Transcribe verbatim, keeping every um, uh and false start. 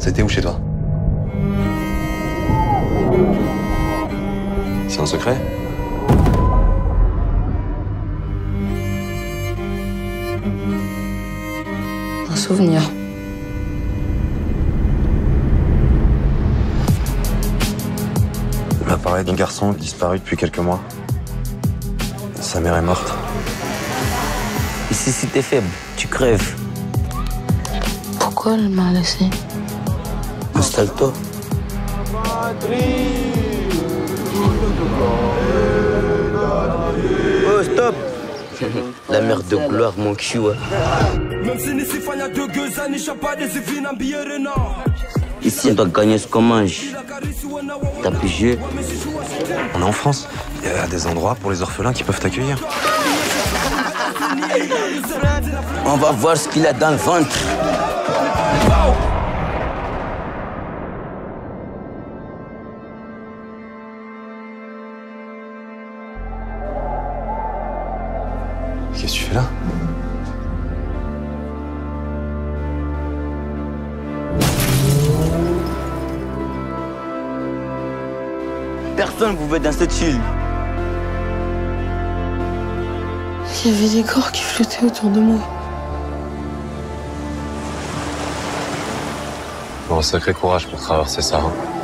C'était où chez toi? C'est un secret? Un souvenir. On m'a parlé d'un garçon disparu depuis quelques mois. Sa mère est morte. Ici, si t'es faible, tu crèves. Pourquoi elle m'a laissé? Installe-toi. Oh, stop! La mère de gloire, mon kiwa. Ici, on doit gagner ce qu'on mange. T'as pu jouer? On est en France. Il y a des endroits pour les orphelins qui peuvent t'accueillir. On va voir ce qu'il a dans le ventre. Qu'est-ce que tu fais là? Personne vous veut dans cette île. Il y avait des corps qui flottaient autour de moi. Bon, sacré courage pour traverser ça. Hein.